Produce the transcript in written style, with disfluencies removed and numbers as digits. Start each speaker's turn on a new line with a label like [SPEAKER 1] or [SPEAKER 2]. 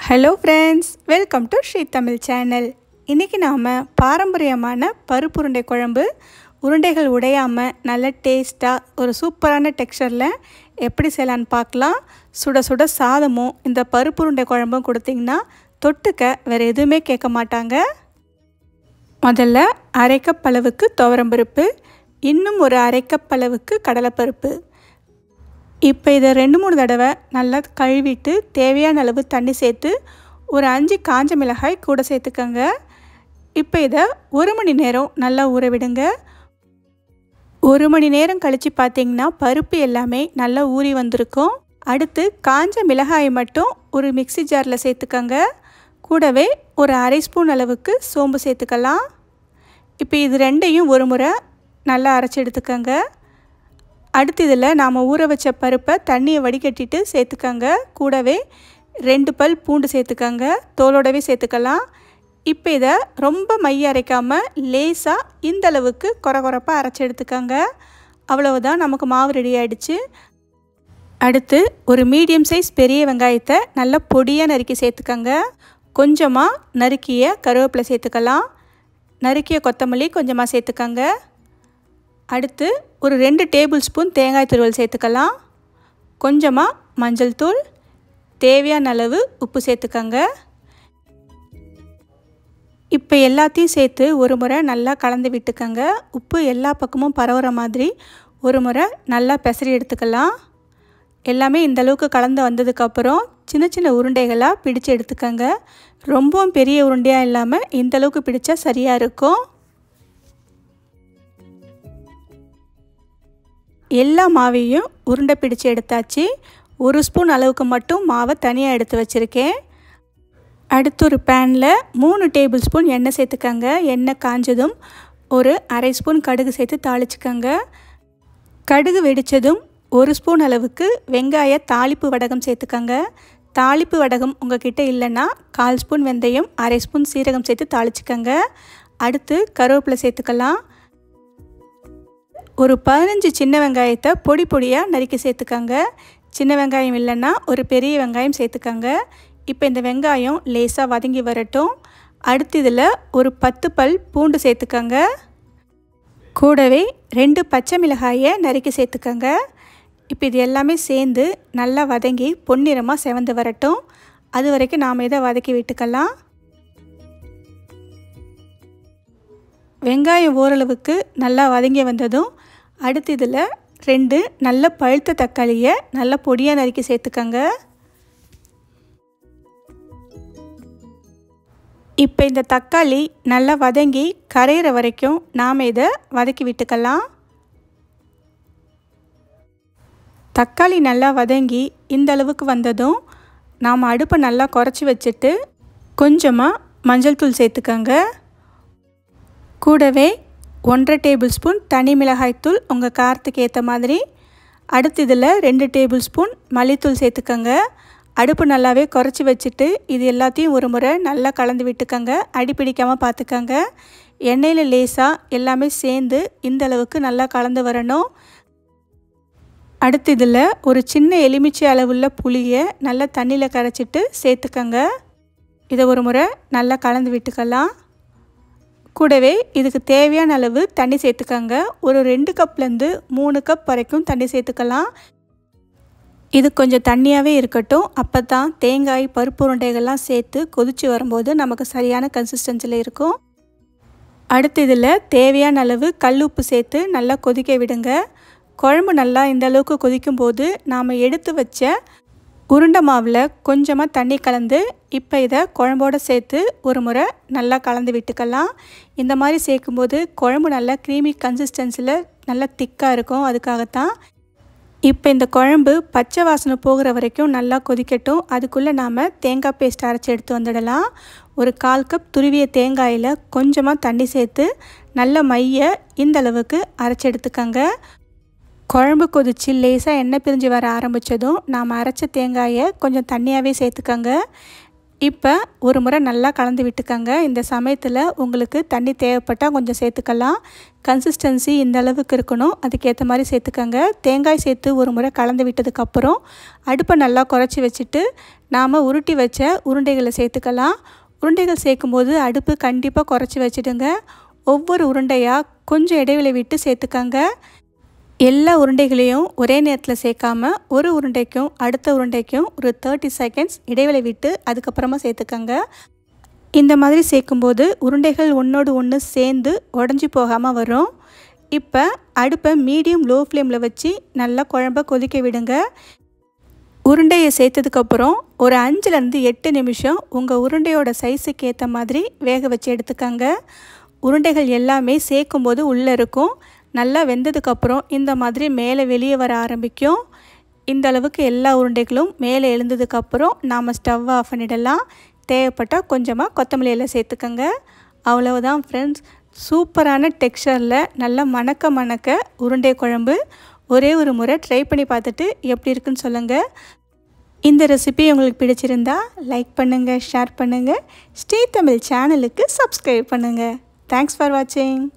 [SPEAKER 1] Hello friends, welcome to Sri Tamil channel. இன்றைக்கி நாம் பாரம்பரியமான பருப்பு உருண்டை குழம்பு உருண்டைகள் உடையாமல் நல்ல டேஸ்ட்டாக ஒரு சூப்பரான டெக்ஸ்சரில் எப்படி செய்யலான்னு பார்க்கலாம். சுட சுட சாதமும் இந்த பருப்பு உருண்டை குழம்பும் கொடுத்திங்கன்னா தொட்டுக்க வேறு எதுவுமே கேட்க மாட்டாங்க. முதல்ல அரை கப் அளவுக்கு துவரம்பருப்பு, இன்னும் ஒரு அரை கப் அளவுக்கு கடலைப்பருப்பு. இப்போ இதை 2-3 தடவை நல்லா கழுவிட்டு தேவையான அளவு தண்ணி சேர்த்து ஒரு 5 காஞ்ச மிளகாய் கூட சேர்த்துக்கோங்க. இப்போ இதை 1 மணி நேரம் நல்லா ஊற விடுங்க. 1 மணி நேரம் கழித்து பார்த்திங்கன்னா பருப்பு எல்லாமே நல்லா ஊறி வந்திருக்கும். அடுத்து காஞ்ச மிளகாயை மட்டும் ஒரு மிக்சி ஜாரில் சேர்த்துக்கோங்க. கூடவே ஒரு அரை ஸ்பூன் அளவுக்கு சோம்பு சேர்த்துக்கலாம். இப்போ இது ரெண்டையும் ஒரு முறை நல்லா அரைச்சி எடுத்துக்கோங்க. அடுத்து இதில் நாம் ஊற வச்ச பருப்பை தண்ணியை வடிகட்டிட்டு சேர்த்துக்கோங்க. கூடவே 2 பல் பூண்டு சேர்த்துக்கோங்க, தோலோடவே சேர்த்துக்கலாம். இப்போ இதை ரொம்ப மைய அரைக்காமல் லேசாக இந்த அளவுக்கு கொரகொரப்பாக அரைச்சி எடுத்துக்கோங்க. அவ்வளவுதான், நமக்கு மாவு ரெடி ஆகிடுச்சு. அடுத்து ஒரு மீடியம் சைஸ் பெரிய வெங்காயத்தை நல்லா பொடியாக நறுக்கி சேர்த்துக்கோங்க. கொஞ்சமாக நறுக்கிய கருவேப்பிலை சேர்த்துக்கலாம். நறுக்கிய கொத்தமல்லி கொஞ்சமாக சேர்த்துக்கோங்க. அடுத்து ஒரு 2 டேபிள் ஸ்பூன் தேங்காய் துருவல் சேர்த்துக்கலாம். கொஞ்சமாக மஞ்சள் தூள், தேவையான அளவு உப்பு சேர்த்துக்கோங்க. இப்போ எல்லாத்தையும் சேர்த்து ஒரு முறை நல்லா கலந்து விட்டுக்கோங்க. உப்பு எல்லா பக்கமும் பரவுற மாதிரி ஒரு முறை நல்லா பெசரி எடுத்துக்கலாம். எல்லாமே இந்தளவுக்கு கலந்து வந்ததுக்கப்புறம் சின்ன சின்ன உருண்டைகளாக பிடிச்சு எடுத்துக்கோங்க. ரொம்பவும் பெரிய உருண்டையாக இல்லாமல் இந்தளவுக்கு பிடிச்சா சரியாக இருக்கும். எல்லா மாவையும் உருண்டை பிடிச்சு எடுத்தாச்சு. 1 ஸ்பூன் அளவுக்கு மட்டும் மாவை தனியாக எடுத்து வச்சுருக்கேன். அடுத்து ஒரு பேனில் 3 டேபிள் ஸ்பூன் எண்ணெய் சேர்த்துக்கோங்க. எண்ணெய் காஞ்சதும் ஒரு அரை ஸ்பூன் கடுகு சேர்த்து தாளிச்சுக்கோங்க. கடுகு வெடித்ததும் 1 ஸ்பூன் அளவுக்கு வெங்காய தாளிப்பு வடகம் சேர்த்துக்கோங்க. தாளிப்பு வடகம் உங்கள் கிட்டே இல்லைன்னா 1/4 ஸ்பூன் வெந்தயம், அரை ஸ்பூன் சீரகம் சேர்த்து தாளிச்சுக்கோங்க. அடுத்து கருவேப்பிலை சேர்த்துக்கலாம். ஒரு 15 சின்ன வெங்காயத்தை பொடி பொடியாக நறுக்கி சேர்த்துக்கோங்க. சின்ன வெங்காயம் இல்லைன்னா ஒரு பெரிய வெங்காயம் சேர்த்துக்கோங்க. இப்போ இந்த வெங்காயம் லேசாக வதங்கி வரட்டும். அடுத்து இதில் ஒரு 10 பல் பூண்டு சேர்த்துக்கோங்க. கூடவே 2 பச்சை மிளகாயை நறுக்கி சேர்த்துக்கோங்க. இப்போ இது எல்லாமே சேர்ந்து நல்லா வதங்கி பொன்னிறமாக செவந்து வரட்டும். அது வரைக்கும் நாம் இதை வதக்கி விட்டுக்கலாம். வெங்காயம் ஓரளவுக்கு நல்லா வதங்கி வந்ததும் அடுத்து இதில் 2 நல்ல பழுத்த தக்காளியை நல்லா பொடியாக நறுக்கி சேர்த்துக்கோங்க. இப்போ இந்த தக்காளி நல்லா வதங்கி கரையிற வரைக்கும் நாம் இதை வதக்கி விட்டுக்கலாம். தக்காளி நல்லா வதங்கி இந்த அளவுக்கு வந்ததும் நாம் அடுப்பை நல்லா குறைச்சி வச்சுட்டு கொஞ்சமாக மஞ்சள் தூள் சேர்த்துக்கோங்க. கூடவே 1/2 டேபிள் ஸ்பூன் தனி மிளகாய்த்தூள் உங்கள் காரத்துக்கு ஏற்ற மாதிரி. அடுத்து இதில் 2 டேபிள் ஸ்பூன் மல்லித்தூள் சேர்த்துக்கோங்க. அடுப்பு நல்லாவே குறைச்சி வச்சுட்டு இது எல்லாத்தையும் ஒரு முறை நல்லா கலந்து விட்டுக்கோங்க. அடிப்பிடிக்காமல் பார்த்துக்கோங்க. எண்ணெயில் லேசாக எல்லாமே சேர்ந்து இந்த அளவுக்கு நல்லா கலந்து வரணும். அடுத்து இதில் ஒரு சின்ன எலுமிச்சை அளவுள்ள புளியை நல்லா தண்ணியில் கரைச்சிட்டு சேர்த்துக்கோங்க. இதை ஒரு முறை நல்லா கலந்து விட்டுக்கலாம். கூடவே இதுக்கு தேவையான அளவு தண்ணி சேர்த்துக்கோங்க. ஒரு 2 கப்லேருந்து 3 கப் வரைக்கும் தண்ணி சேர்த்துக்கலாம். இது கொஞ்சம் தண்ணியாகவே இருக்கட்டும். அப்போ தான் தேங்காய் பருப்பு உருண்டைகள்லாம் சேர்த்து கொதித்து வரும்போது நமக்கு சரியான கன்சிஸ்டன்சியில் இருக்கும். அடுத்து இதில் தேவையான அளவு கல் உப்பு சேர்த்து நல்லா கொதிக்க விடுங்க. குழம்பு நல்லா இந்த அளவுக்கு கொதிக்கும்போது நாம் எடுத்து வச்ச உருண்டை மாவில் கொஞ்சமாக தண்ணி கலந்து இப்போ இதை குழம்போடு சேர்த்து ஒரு முறை நல்லா கலந்து விட்டுக்கலாம். இந்த மாதிரி சேர்க்கும்போது குழம்பு நல்லா க்ரீமி கன்சிஸ்டன்சியில் நல்லா திக்காக இருக்கும். அதுக்காகத்தான். இப்போ இந்த குழம்பு பச்சை வாசனை போகிற வரைக்கும் நல்லா கொதிக்கட்டும். அதுக்குள்ளே நாம் தேங்காய் பேஸ்ட் அரைச்சி எடுத்து வந்துடலாம். ஒரு 1/4 கப் துருவிய தேங்காயில் கொஞ்சமாக தண்ணி சேர்த்து நல்ல மைய இந்த அளவுக்கு அரைச்சி எடுத்துக்கோங்க. குழம்பு கொதிச்சு லேசாக எண்ணெய் பிரிஞ்சு வர ஆரம்பித்ததும் நாம் அரைச்ச தேங்காயை கொஞ்சம் தண்ணியாகவே சேர்த்துக்கோங்க. இப்போ ஒரு முறை நல்லா கலந்து விட்டுக்கங்க. இந்த சமயத்தில் உங்களுக்கு தண்ணி தேவைப்பட்டால் கொஞ்சம் சேர்த்துக்கலாம். கன்சிஸ்டன்சி இந்த அளவுக்கு இருக்கணும், அதுக்கேற்ற மாதிரி சேர்த்துக்கங்க. தேங்காய் சேர்த்து ஒரு முறை கலந்து விட்டதுக்கப்புறம் அடுப்பை நல்லா குறைச்சி வச்சுட்டு நாம் உருட்டி வச்ச உருண்டைகளை சேர்த்துக்கலாம். உருண்டைகள் சேர்க்கும்போது அடுப்பு கண்டிப்பாக குறைச்சி வச்சுடுங்க. ஒவ்வொரு உருண்டையாக கொஞ்சம் இடைவெளி விட்டு சேர்த்துக்கங்க. எல்லா உருண்டைகளையும் ஒரே நேரத்தில் சேர்க்காம ஒரு உருண்டைக்கும் அடுத்த உருண்டைக்கும் ஒரு 30 செகண்ட்ஸ் இடைவெளி விட்டு அதுக்கப்புறமா சேர்த்துக்கங்க. இந்த மாதிரி சேர்க்கும்போது உருண்டைகள் ஒன்றோடு ஒன்று சேர்ந்து உடஞ்சி போகாமல் வரும். இப்போ அடுப்பை மீடியம் லோ ஃப்ளேமில் வச்சு நல்லா குழம்ப கொதிக்க விடுங்க. உருண்டையை சேர்த்ததுக்கப்புறம் ஒரு 5லேருந்து 8 நிமிஷம் உங்கள் உருண்டையோட சைஸுக்கு ஏற்ற மாதிரி வேக வச்சு எடுத்துக்கங்க. உருண்டைகள் எல்லாமே சேர்க்கும்போது உள்ளே இருக்கும். நல்லா வெந்ததுக்கப்புறம் இந்த மாதிரி மேலே வெளியே வர ஆரம்பிக்கும். இந்த அளவுக்கு எல்லா உருண்டைகளும் மேலே எழுந்ததுக்கப்புறம் நாம் ஸ்டவ் ஆஃப் பண்ணிடலாம். தேவைப்பட்டால் கொஞ்சமாக கொத்தமல்லி இலை சேர்த்துக்கங்க. அவ்வளவுதான் ஃப்ரெண்ட்ஸ், சூப்பரான டெக்ஸ்சரில் நல்லா மணக்க உருண்டை குழம்பு. ஒரே ஒரு முறை ட்ரை பண்ணி பார்த்துட்டு எப்படி இருக்குன்னு சொல்லுங்கள். இந்த ரெசிபி உங்களுக்கு பிடிச்சிருந்தா லைக் பண்ணுங்கள், ஷேர் பண்ணுங்கள். ஸ்ரீ தமிழ் சேனலுக்கு சப்ஸ்கிரைப் பண்ணுங்கள். தேங்க்ஸ் ஃபார் வாட்சிங்.